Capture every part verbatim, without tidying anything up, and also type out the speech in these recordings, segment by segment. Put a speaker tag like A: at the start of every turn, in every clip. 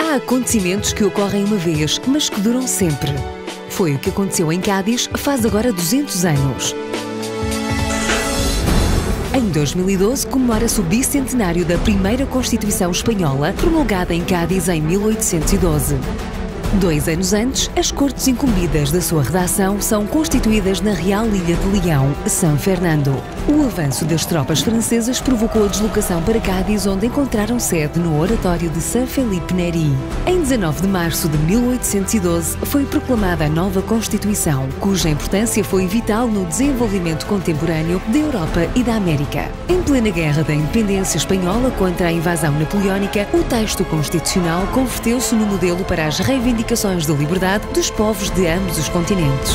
A: Há acontecimentos que ocorrem uma vez, mas que duram sempre. Foi o que aconteceu em Cádiz faz agora duzentos anos. Em dois mil e doze, comemora-se o bicentenário da primeira Constituição Espanhola, promulgada em Cádiz em mil oitocentos e doze. Dois anos antes, as cortes incumbidas da sua redação são constituídas na Real Ilha de Leão, São Fernando. O avanço das tropas francesas provocou a deslocação para Cádiz, onde encontraram sede no Oratório de São Felipe Neri. Em dezanove de março de mil oitocentos e doze, foi proclamada a nova Constituição, cuja importância foi vital no desenvolvimento contemporâneo da Europa e da América. Em plena Guerra da Independência Espanhola contra a invasão napoleónica, o texto constitucional converteu-se no modelo para as reivindicações de liberdade dos povos de ambos os continentes.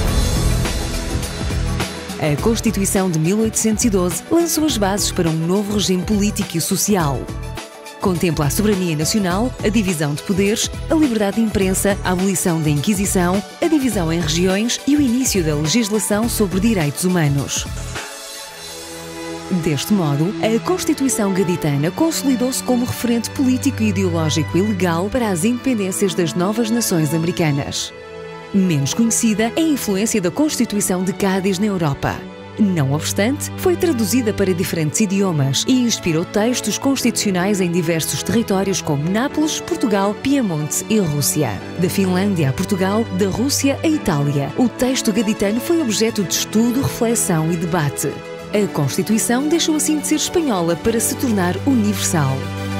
A: A Constituição de mil oitocentos e doze lançou as bases para um novo regime político e social. Contempla a soberania nacional, a divisão de poderes, a liberdade de imprensa, a abolição da Inquisição, a divisão em regiões e o início da legislação sobre direitos humanos. Deste modo, a Constituição gaditana consolidou-se como referente político e ideológico e legal para as independências das novas nações americanas. Menos conhecida é a influência da Constituição de Cádiz na Europa. Não obstante, foi traduzida para diferentes idiomas e inspirou textos constitucionais em diversos territórios como Nápoles, Portugal, Piemonte e Rússia. Da Finlândia a Portugal, da Rússia a Itália, o texto gaditano foi objeto de estudo, reflexão e debate. A Constituição deixou assim de ser espanhola para se tornar universal.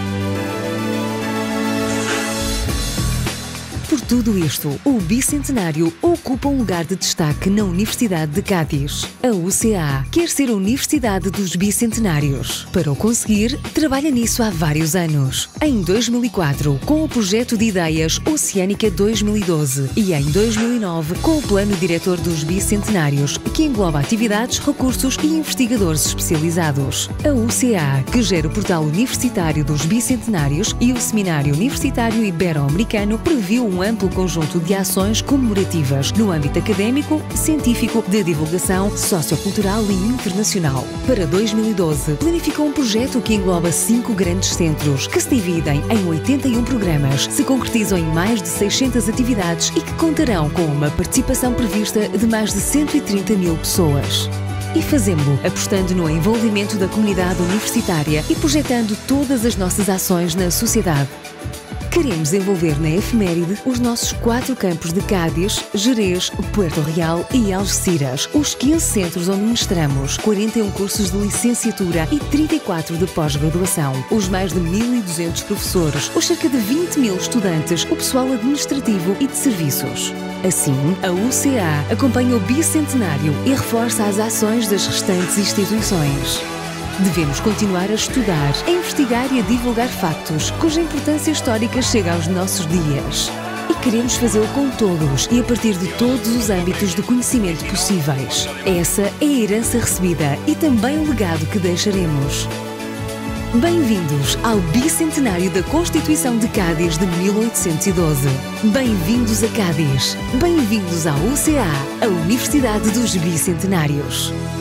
A: Por tudo isto, o bicentenário ocupa um lugar de destaque na Universidade de Cádiz. A U C A quer ser a Universidade dos Bicentenários. Para o conseguir, trabalha nisso há vários anos. Em dois mil e quatro, com o projeto de ideias Oceânica dois mil e doze e em dois mil e nove, com o Plano Diretor dos Bicentenários, que engloba atividades, recursos e investigadores especializados. A U C A, que gera o portal universitário dos Bicentenários e o Seminário Universitário Ibero-Americano, previu um amplo conjunto de ações comemorativas no âmbito académico, científico, de divulgação, sociocultural e internacional. Para dois mil e doze, planificou um projeto que engloba cinco grandes centros, que se dividem em oitenta e um programas, se concretizam em mais de seiscentas atividades e que contarão com uma participação prevista de mais de cento e trinta mil pessoas. E fazemos-lo apostando no envolvimento da comunidade universitária e projetando todas as nossas ações na sociedade. Queremos envolver na efeméride os nossos quatro campos de Cádiz, Gerês, Puerto Real e Algeciras, os quinze centros onde ministramos, quarenta e um cursos de licenciatura e trinta e quatro de pós-graduação, os mais de mil e duzentos professores, os cerca de vinte mil estudantes, o pessoal administrativo e de serviços. Assim, a U C A acompanha o bicentenário e reforça as ações das restantes instituições. Devemos continuar a estudar, a investigar e a divulgar factos cuja importância histórica chega aos nossos dias. E queremos fazê-lo com todos e a partir de todos os âmbitos de conhecimento possíveis. Essa é a herança recebida e também o legado que deixaremos. Bem-vindos ao bicentenário da Constituição de Cádiz de mil oitocentos e doze. Bem-vindos a Cádiz. Bem-vindos à U C A, a Universidade dos Bicentenários.